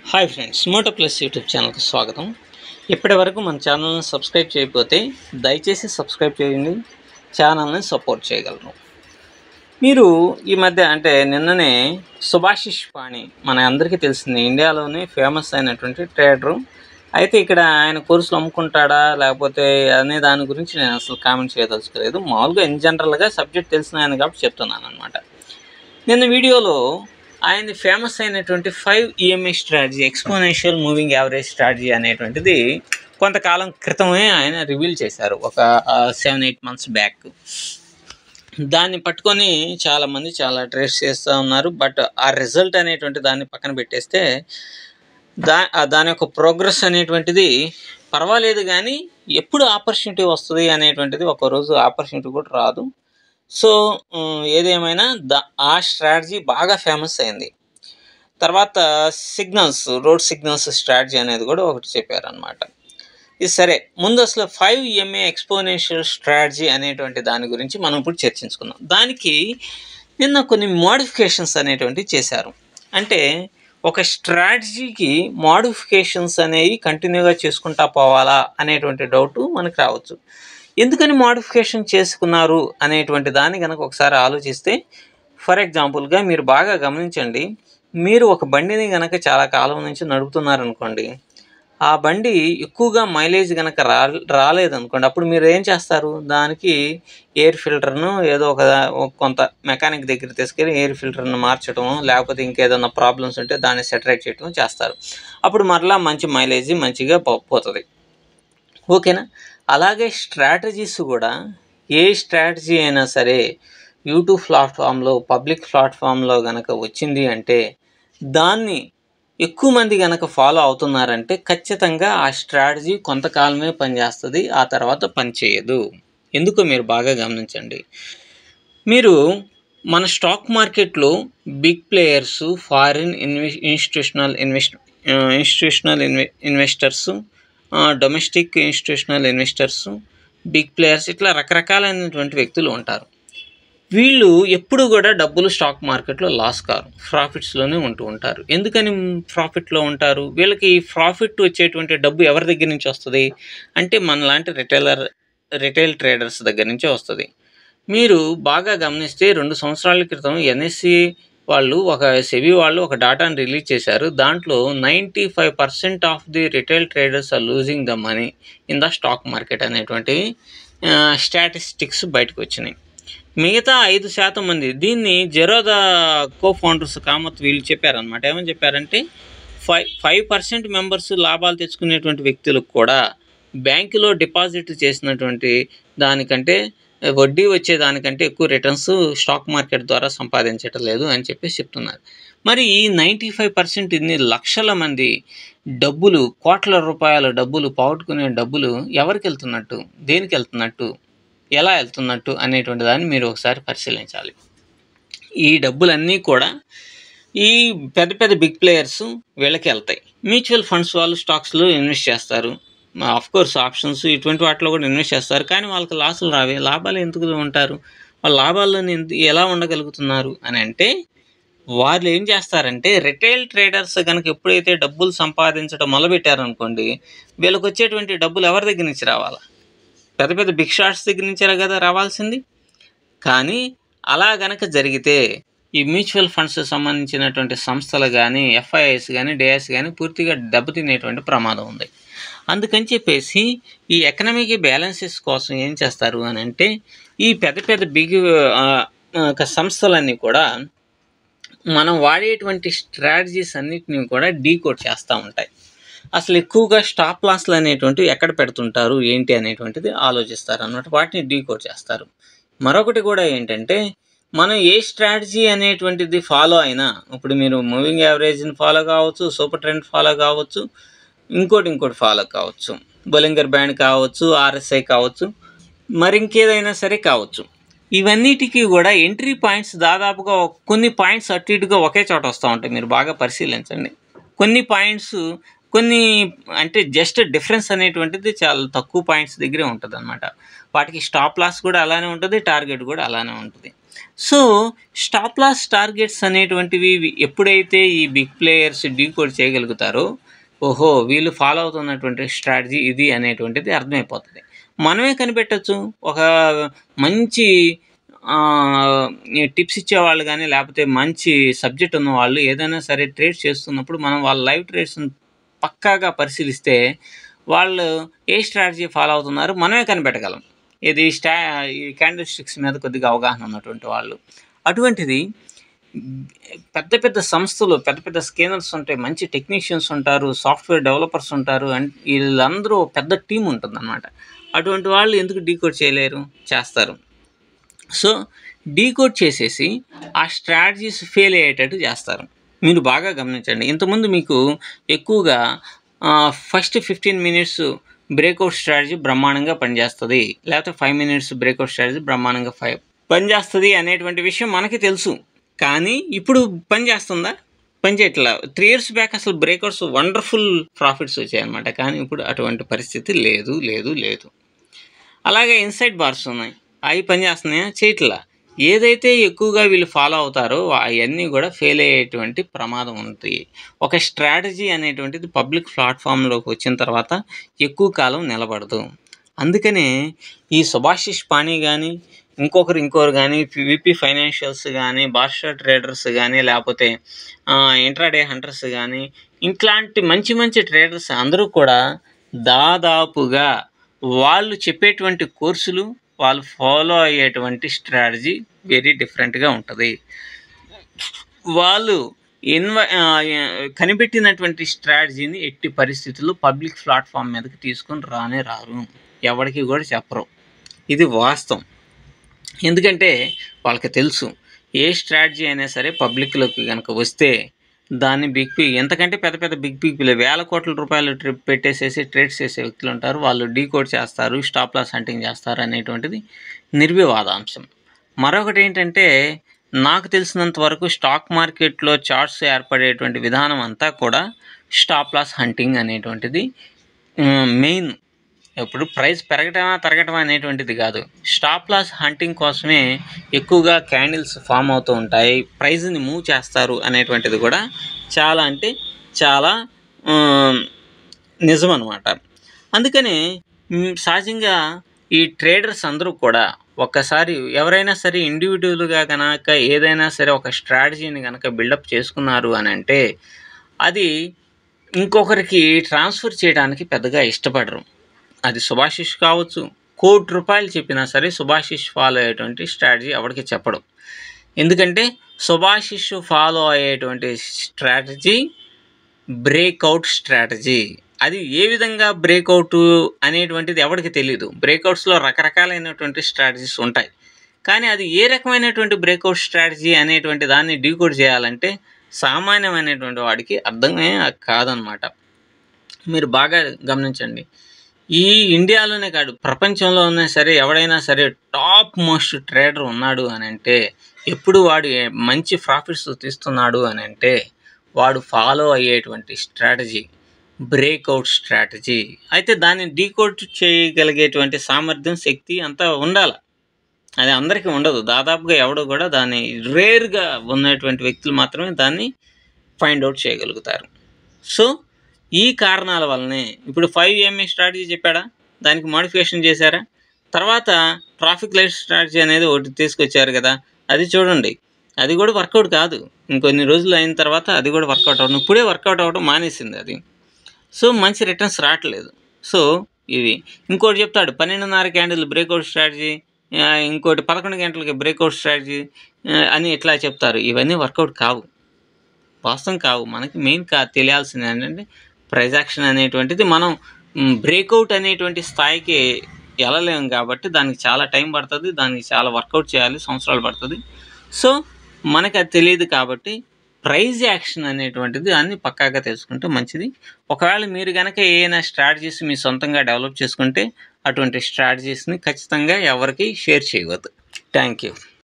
Hi friends, Moto Plus YouTube ఛానల్కి స్వాగతం. ఇప్పటివరకు మన ఛానల్ని సబ్స్క్రైబ్ చేయకపోతే దయచేసి సబ్స్క్రైబ్ చేయండి, ఛానల్ని సపోర్ట్ చేయగలరు. మీరు ఈ మధ్య అంటే నిన్ననే సుభాషిష్ పాణి మన అందరికీ తెలిసింది, ఇండియాలోనే ఫేమస్ అయినటువంటి ట్రేడరు. అయితే ఇక్కడ ఆయన కోర్సులు అమ్ముకుంటాడా లేకపోతే అనే దాని గురించి నేను అసలు కామెంట్ చేయదలుచుకోలేదు. మామూలుగా ఇన్ జనరల్గా సబ్జెక్ట్ తెలిసిన ఆయన కాబట్టి చెప్తున్నాను అనమాట. నిన్న వీడియోలో ఆయన ఫేమస్ అయినటువంటి 5 EMA strategy, exponential moving average strategy అనేటువంటిది కొంతకాలం క్రితమే ఆయన రివీల్ చేశారు, ఒక 7-8 మంత్స్ బ్యాక్. దాన్ని పట్టుకొని చాలామంది చాలా ట్రేస్ చేస్తూ ఉన్నారు. బట్ ఆ రిజల్ట్ అనేటువంటి దాన్ని పక్కన పెట్టేస్తే దాని యొక్క ప్రోగ్రెస్ అనేటువంటిది పర్వాలేదు, కానీ ఎప్పుడు ఆపర్చునిటీ వస్తుంది అనేటువంటిది ఒకరోజు ఆపర్చునిటీ కూడా రాదు. సో ఏదేమైనా ఆ స్ట్రాటజీ బాగా ఫేమస్ అయింది. తర్వాత రోడ్ సిగ్నల్స్ స్ట్రాటజీ అనేది కూడా ఒకటి చెప్పారనమాట. ఇది సరే, ముందు అసలు 5 EMA ఎక్స్పోనెన్షియల్ స్ట్రాటజీ అనేటువంటి దాని గురించి మనం ఇప్పుడు చర్చించుకుందాం. దానికి నిన్న కొన్ని మోడిఫికేషన్స్ అనేటువంటివి చేశారు. అంటే ఒక స్ట్రాటజీకి మోడిఫికేషన్స్ అనేవి కంటిన్యూగా చేసుకుంటా పోవాలా అనేటువంటి డౌట్ మనకు రావచ్చు. ఎందుకని మోడిఫికేషన్ చేసుకున్నారు అనేటువంటి దాన్ని కనుక ఒకసారి ఆలోచిస్తే, ఫర్ ఎగ్జాంపుల్గా మీరు బాగా గమనించండి, మీరు ఒక బండిని కనుక చాలా కాలం నుంచి నడుపుతున్నారనుకోండి, ఆ బండి ఎక్కువగా మైలేజ్ కనుక రాలేదనుకోండి, అప్పుడు మీరు ఏం చేస్తారు, దానికి ఎయిర్ ఫిల్టర్ను ఏదో కొంత మెకానిక్ దగ్గర తీసుకెళ్ళి ఎయిర్ ఫిల్టర్ను మార్చడం, లేకపోతే ఇంకేదన్నా ప్రాబ్లమ్స్ ఉంటే దాన్ని సెటరేట్ చేయడం చేస్తారు. అప్పుడు మరలా మంచి మైలేజ్ మంచిగా పోతుంది. ఓకేనా? అలాగే స్ట్రాటజీస్ కూడా, ఏ స్ట్రాటజీ అయినా సరే యూట్యూబ్ ప్లాట్ఫామ్లో, పబ్లిక్ ప్లాట్ఫామ్లో కనుక వచ్చింది అంటే, దాన్ని ఎక్కువ మంది కనుక ఫాలో అవుతున్నారంటే ఖచ్చితంగా ఆ స్ట్రాటజీ కొంతకాలమే పనిచేస్తుంది, ఆ తర్వాత పనిచేయదు. ఎందుకో మీరు బాగా గమనించండి. మీరు మన స్టాక్ మార్కెట్లో big players, foreign institutional investors, domestic institutional investors, big players, ఇట్లా రకరకాలైనటువంటి వ్యక్తులు ఉంటారు. వీళ్ళు ఎప్పుడు కూడా డబ్బులు స్టాక్ మార్కెట్లో లాస్ కారు, ప్రాఫిట్స్లోనే ఉంటూ ఉంటారు. ఎందుకని ప్రాఫిట్లో ఉంటారు? వీళ్ళకి ప్రాఫిట్ వచ్చేటువంటి డబ్బు ఎవరి దగ్గర నుంచి వస్తుంది అంటే, మనలాంటి రిటైల్ ట్రేడర్స్ దగ్గర నుంచే వస్తుంది. మీరు బాగా గమనిస్తే 2 సంవత్సరాల క్రితం NSE వాళ్ళు, సెబీ వాళ్ళు ఒక డాటాను రిలీజ్ చేశారు. దాంట్లో 95% of the retail traders are losing the money in the stock market అనేటువంటి స్టాటిస్టిక్స్ బయటకు వచ్చినాయి. మిగతా 5% మంది, దీన్ని జెరోదా కో-ఫౌండర్స్ కామత్ వీళ్ళు చెప్పారనమాట. ఏమని చెప్పారంటే, 5% మెంబర్స్ లాభాలు తెచ్చుకునేటువంటి వ్యక్తులకు కూడా బ్యాంకులో డిపాజిట్ చేసినటువంటి దానికంటే, వడ్డీ వచ్చేదానికంటే ఎక్కువ రిటర్న్స్ స్టాక్ మార్కెట్ ద్వారా సంపాదించటం లేదు అని చెప్పేసి చెప్తున్నారు. మరి ఈ 95% ఇన్ని లక్షల మంది డబ్బులు, కోట్ల రూపాయల డబ్బులు, పోగొట్టుకునే డబ్బులు ఎవరికి వెళ్తున్నట్టు, దేనికి వెళ్తున్నట్టు, ఎలా వెళ్తున్నట్టు అనేటువంటి దాన్ని మీరు ఒకసారి పరిశీలించాలి. ఈ డబ్బులన్నీ కూడా ఈ పెద్ద పెద్ద బిగ్ ప్లేయర్స్ వీళ్ళకి వెళ్తాయి. మ్యూచువల్ ఫండ్స్ వాళ్ళు స్టాక్స్లో ఇన్వెస్ట్ చేస్తారు, కోర్స్ ఆప్షన్స్ ఇటువంటి వాటిలో కూడా ఇన్వెస్ట్ చేస్తారు. కానీ వాళ్ళకి లాసులు రావే, లాభాలు ఎందుకు ఉంటారు? వాళ్ళ లాభాల్లోనే ఎలా ఉండగలుగుతున్నారు అని అంటే, వాళ్ళు ఏం చేస్తారంటే, రిటైల్ ట్రేడర్స్ కనుక ఎప్పుడైతే డబ్బులు సంపాదించడం మొదలుపెట్టారనుకోండి, వీళ్ళకి వచ్చేటువంటి డబ్బులు ఎవరి దగ్గర నుంచి రావాలా? పెద్ద పెద్ద బిగ్ షాట్స్ దగ్గర నుంచే కదా రావాల్సింది. కానీ అలా గనక జరిగితే ఈ మ్యూచువల్ ఫండ్స్ సంబంధించినటువంటి సంస్థలు కానీ, FIIs కానీ, DIs కానీ పూర్తిగా దెబ్బతినేటువంటి ప్రమాదం ఉంది. అందుకని చెప్పేసి ఈ ఎకనామిక్ బ్యాలెన్సెస్ కోసం ఏం చేస్తారు అని అంటే, ఈ పెద్ద పెద్ద బిగ్ సంస్థలన్నీ కూడా మనం వాడేటువంటి స్ట్రాటజీస్ అన్నిటిని కూడా డీకోడ్ చేస్తూ ఉంటాయి. అసలు ఎక్కువగా స్టాప్ లాస్లు అనేటువంటివి ఎక్కడ పెడుతుంటారు ఏంటి అనేటువంటిది ఆలోచిస్తారు అన్నమాట, వాటిని డీకోడ్ చేస్తారు. మరొకటి కూడా ఏంటంటే, మనం ఏ స్ట్రాటజీ అనేటువంటిది ఫాలో అయినా, ఇప్పుడు మీరు మూవింగ్ యావరేజ్ని ఫాలో కావచ్చు, సూపర్ ట్రెండ్ ఫాలో కావచ్చు, ఇంకోటి ఫాలో కావచ్చు, బొలింగర్ బ్యాండ్ కావచ్చు, RSI కావచ్చు, మరి ఇంకేదైనా సరే కావచ్చు. ఇవన్నిటికీ కూడా ఎంట్రీ పాయింట్స్ దాదాపుగా కొన్ని పాయింట్స్ అటు ఇటుగా ఒకే చోట వస్తూ ఉంటాయి. మీరు బాగా పరిశీలించండి. కొన్ని పాయింట్స్ అంటే జస్ట్ డిఫరెన్స్ అనేటువంటిది చాలా తక్కువ పాయింట్స్ దగ్గరే ఉంటుంది అనమాట. వాటికి స్టాప్ లాస్ కూడా అలానే ఉంటుంది, టార్గెట్ కూడా అలానే ఉంటుంది. సో స్టాప్ లాస్ టార్గెట్స్ అనేటువంటివి ఎప్పుడైతే ఈ బిగ్ ప్లేయర్స్ డీకోడ్ చేయగలుగుతారో, ఓహో వీళ్ళు ఫాలో అవుతున్నటువంటి స్ట్రాటజీ ఇది అనేటువంటిది అర్థమైపోతుంది. మనమే కనిపెట్టచ్చు. ఒక మంచి టిప్స్ ఇచ్చేవాళ్ళు కానీ, లేకపోతే మంచి సబ్జెక్ట్ ఉన్న వాళ్ళు ఏదైనా సరే ట్రేడ్ చేస్తున్నప్పుడు మనం వాళ్ళ లైవ్ ట్రేడ్స్ని పక్కాగా పరిశీలిస్తే వాళ్ళు ఏ స్ట్రాటజీ ఫాలో అవుతున్నారో మనమే కనిపెట్టగలం. ఇది ఈ క్యాండిల్ స్టిక్స్ మీద కొద్దిగా అవగాహన ఉన్నటువంటి వాళ్ళు. అటువంటిది పెద్ద పెద్ద సంస్థలు, పెద్ద పెద్ద స్కేనర్స్ ఉంటాయి, మంచి టెక్నీషియన్స్ ఉంటారు, సాఫ్ట్వేర్ డెవలపర్స్ ఉంటారు, అండ్ వీళ్ళందరూ పెద్ద టీం ఉంటుందన్నమాట. అటువంటి వాళ్ళు ఎందుకు డీకోడ్ చేయలేరు? చేస్తారు. సో డీకోడ్ చేసేసి ఆ స్ట్రాటజీస్ ఫెయిల్ అయ్యేటట్టు చేస్తారు. మీరు బాగా గమనించండి. ఇంతకుముందు మీకు ఎక్కువగా ఫస్ట్ 15 minutes బ్రేక్అవుట్ స్ట్రాటజీ బ్రహ్మాండంగా పనిచేస్తుంది, లేకపోతే 5 minutes బ్రేక్అవుట్ స్ట్రాటజీ బ్రహ్మాండంగా పనిచేస్తుంది అనేటువంటి విషయం మనకి తెలుసు. కానీ ఇప్పుడు పనిచేస్తుందా? పనిచేయట్లా. 3 years బ్యాక్ అసలు బ్రేక్అవుట్స్ వండర్ఫుల్ ప్రాఫిట్స్ వచ్చాయన్నమాట. కానీ ఇప్పుడు అటువంటి పరిస్థితి లేదు లేదు లేదు. అలాగే ఇన్సైడ్ బార్స్ ఉన్నాయి, అవి పనిచేస్తున్నాయా? చేయట్లా. ఏదైతే ఎక్కువగా వీళ్ళు ఫాలో అవుతారో అవన్నీ కూడా ఫెయిల్ అయ్యేటువంటి ప్రమాదం ఉంది. ఒక స్ట్రాటజీ అనేటువంటిది పబ్లిక్ ప్లాట్ఫామ్లోకి వచ్చిన తర్వాత ఎక్కువ కాలం నిలబడదు. అందుకనే ఈ సుభాషిష్ పానీ కానీ, ఇంకొకరు కానీ, విపి ఫైనాన్షియల్స్ కానీ, బార్షా ట్రేడర్స్ కానీ, లేకపోతే ఇంట్రాడే హంటర్స్ కానీ, ఇట్లాంటి మంచి మంచి ట్రేడర్స్ అందరూ కూడా దాదాపుగా వాళ్ళు చెప్పేటువంటి కోర్సులు, వాళ్ళు ఫాలో అయ్యేటువంటి స్ట్రాటజీ వెరీ డిఫరెంట్గా ఉంటుంది. వాళ్ళు కనిపెట్టినటువంటి స్ట్రాటజీని ఎట్టి పరిస్థితుల్లో పబ్లిక్ ప్లాట్ఫామ్ మీదకి తీసుకొని రారు, ఎవరికి కూడా చెప్పరు. ఇది వాస్తవం. ఎందుకంటే వాళ్ళకి తెలుసు ఏ స్ట్రాటజీ అయినా సరే పబ్లిక్లోకి కనుక వస్తే దాన్ని ఎంతకంటే పెద్ద పెద్ద బిగ్ వేల కోట్ల రూపాయలు పెట్టేసేసి ట్రేడ్స్ చేసే వ్యక్తులు ఉంటారు. వాళ్ళు డీకోడ్ చేస్తారు, స్టాప్ లాస్ హంటింగ్ చేస్తారు అనేటువంటిది నిర్వివాదాంశం. మరొకటి ఏంటంటే, నాకు తెలిసినంత వరకు స్టాక్ మార్కెట్లో చార్ట్స్ ఏర్పడేటువంటి విధానం అంతా కూడా స్టాప్ లాస్ హంటింగ్ అనేటువంటిది మెయిన్. ఇప్పుడు ప్రైస్ పెరగటమా తరగటమా అనేటువంటిది కాదు, స్టాప్ లాస్ హంటింగ్ కోసమే ఎక్కువగా క్యాండిల్స్ ఫామ్ అవుతూ ఉంటాయి, ప్రైజ్ని మూవ్ చేస్తారు అనేటువంటిది కూడా చాలా అంటే చాలా నిజం అన్నమాట. అందుకని సహజంగా ఈ ట్రేడర్స్ అందరూ కూడా ఒక్కసారి ఎవరైనా సరే ఇండివిజువల్గా కనుక ఏదైనా సరే ఒక స్ట్రాటజీని కనుక బిల్డప్ చేసుకున్నారు అని అంటే అది ఇంకొకరికి ట్రాన్స్ఫర్ చేయడానికి పెద్దగా ఇష్టపడరు. అది సుభాషిష్ కావచ్చు, ₹1,00,00,000 చెప్పినా సరే సుభాషిష్ ఫాలో అయ్యేటువంటి స్ట్రాటజీ ఎవరికి చెప్పడం. ఎందుకంటే సుభాషిష్ ఫాలో అయ్యేటువంటి స్ట్రాటజీ బ్రేక్అవుట్ స్ట్రాటజీ. అది ఏ విధంగా బ్రేక్అవుట్ అనేటువంటిది ఎవరికి తెలియదు. బ్రేక్అవుట్స్లో రకరకాలైనటువంటి స్ట్రాటజీస్ ఉంటాయి, కానీ అది ఏ రకమైనటువంటి బ్రేక్అవుట్ స్ట్రాటజీ అనేటువంటి దాన్ని డీకోడ్ చేయాలంటే సామాన్యమైనటువంటి వాడికి అర్థమే కాదనమాట. మీరు బాగా గమనించండి. ఈ ఇండియాలోనే కాదు, ప్రపంచంలో ఉన్నా సరే ఎవడైనా సరే టాప్ మోస్ట్ ట్రేడర్ ఉన్నాడు అని అంటే, ఎప్పుడు వాడు మంచి ప్రాఫిట్స్ తీస్తున్నాడు అని అంటే వాడు ఫాలో అయ్యేటువంటి స్ట్రాటజీ బ్రేక్అవుట్ స్ట్రాటజీ. అయితే దాన్ని డీకోడ్ చేయగలిగేటువంటి సామర్థ్యం, శక్తి అంతా ఉండాలి. అది అందరికీ ఉండదు. దాదాపుగా ఎవడు కూడా దాన్ని రేర్గా ఉన్నటువంటి వ్యక్తులు మాత్రమే దాన్ని ఫైండ్ అవుట్ చేయగలుగుతారు. సో ఈ కారణాల వల్లనే ఇప్పుడు 5 EMA స్ట్రాటజీ చెప్పాడా, దానికి మోడిఫికేషన్ చేశారా, తర్వాత ట్రాఫిక్ లైట్ స్ట్రాటజీ అనేది ఒకటి తీసుకొచ్చారు కదా, అది చూడండి, అది కూడా వర్కౌట్ కాదు. ఇంకొన్ని రోజులు అయిన తర్వాత అది కూడా వర్కౌట్ అవ్వడం, ఇప్పుడే వర్కౌట్ అవ్వడం మానేసింది అది. సో మంచి రిటర్న్స్ రావట్లేదు. సో ఇది ఇంకోటి చెప్తాడు, 12:30 క్యాండిల్ బ్రేక్అవుట్ స్ట్రాటజీ, ఇంకోటి 11 గంటలకి బ్రేక్అవుట్ స్ట్రాటజీ అని ఇట్లా చెప్తారు. ఇవన్నీ వర్కౌట్ కావు, వాస్తవం కావు. మనకి మెయిన్ తెలియాల్సింది ఏంటంటే ప్రైజ్ యాక్షన్ అనేటువంటిది మనం బ్రేక్అవుట్ అనేటువంటి స్థాయికి వెళ్ళలేము కాబట్టి దానికి చాలా టైం పడుతుంది, దానికి చాలా వర్కౌట్ చేయాలి, సంవత్సరాలు పడుతుంది. సో మనకి అది తెలియదు కాబట్టి ప్రైజ్ యాక్షన్ అనేటువంటిది దాన్ని పక్కాగా తెలుసుకుంటే మంచిది. ఒకవేళ మీరు కనుక ఏదైనా స్ట్రాటజీస్ మీ సొంతంగా డెవలప్ చేసుకుంటే అటువంటి స్ట్రాటజీస్ని ఖచ్చితంగా ఎవరికి షేర్ చేయవద్దు. Thank you.